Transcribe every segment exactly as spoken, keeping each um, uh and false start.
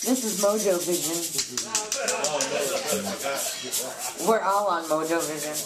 This is MoeJoeVision. We're all on MoeJoeVision.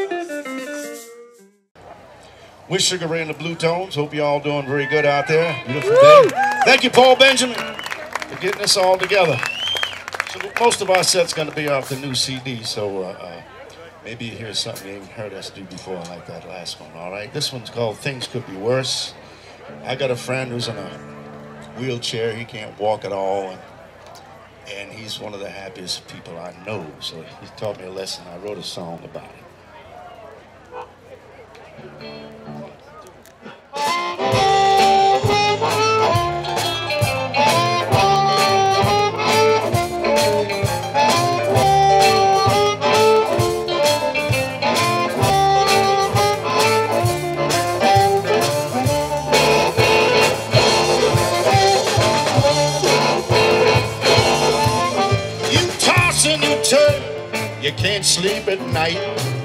With Sugar Ray and the Bluetones. Hope you all doing very good out there. Beautiful day. Thank you, Paul Benjamin, for getting us all together. So most of our set's going to be off the new C D, so uh, uh, maybe you hear something you ain't heard us do before, like that last one. All right, this one's called "Things Could Be Worse." I got a friend who's in a wheelchair. He can't walk at all, and, and he's one of the happiest people I know. So he taught me a lesson. I wrote a song about it. You can't sleep at night.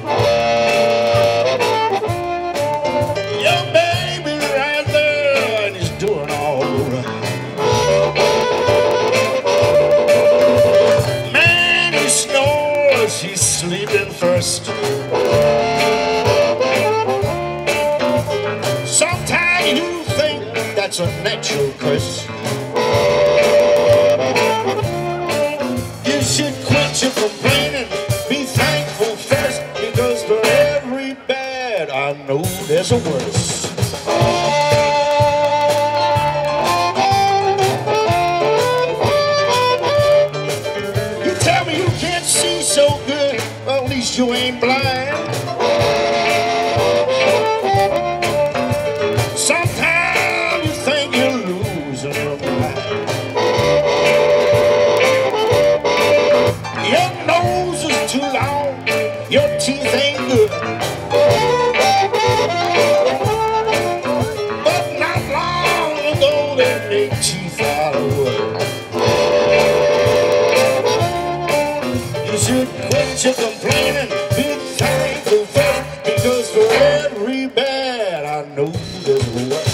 Your baby right there and he's doing all right. Man, he snores, he's sleeping first. Sometimes you think that's a natural curse. You should quit your complaining. I know there's a worse. You tell me you can't see so good, well, at least you ain't blind. Sometimes you think you're losing your mind. Your nose is too long, your teeth ain't good. Teeth out of wood. You should quit your complaining, be thankful first, because for every bad I know there's a worse.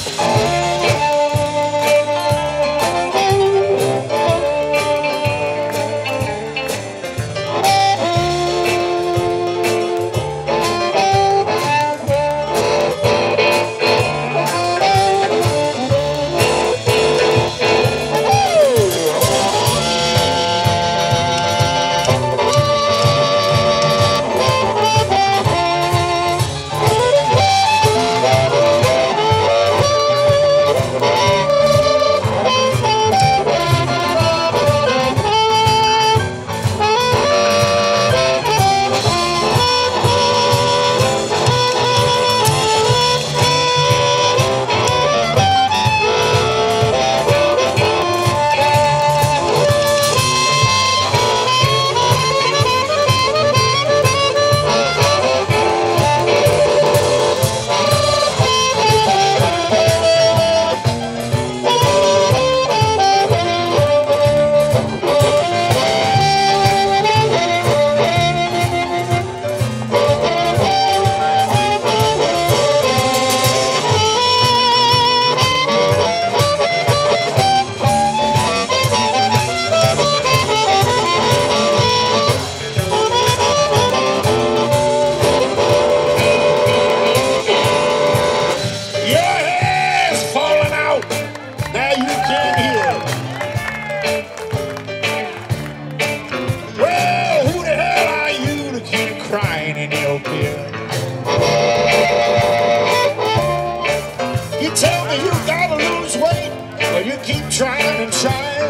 You tell me you gotta lose weight, but you keep trying and trying.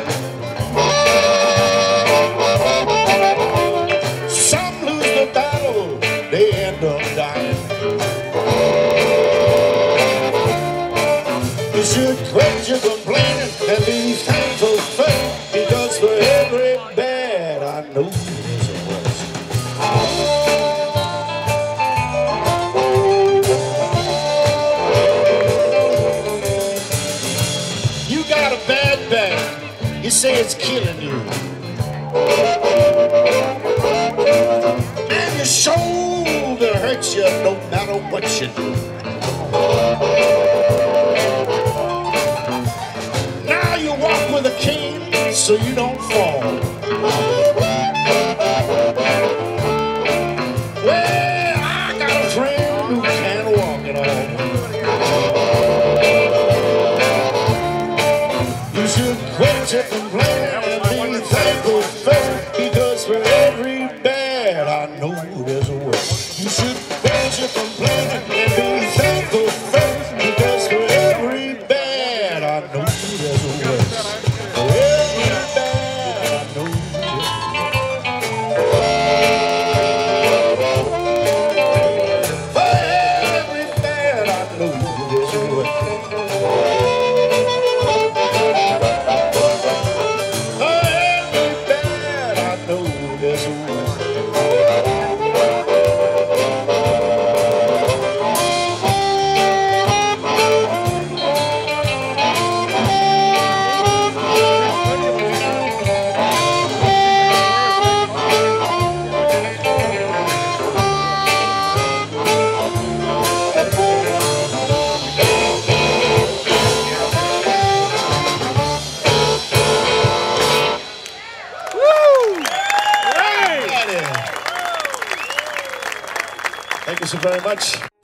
Some lose the battle, they end up dying. You should quit your complaining and be thankful first, because for every bad I know there's a worse. You got a bad back, you say it's killing you, and your shoulder hurts you no matter what you do. Now you walk with a cane, so you don't fall. Well, I got a friend who can't walk at all. You should quit your complaining and be thankful first, because for every bad I know there's a worse. You should quit your complaining and be thankful first, because for every bad I know there's a worse. For every bad I know there's a worse. For every bad I know there's a worse. Thank you so very much.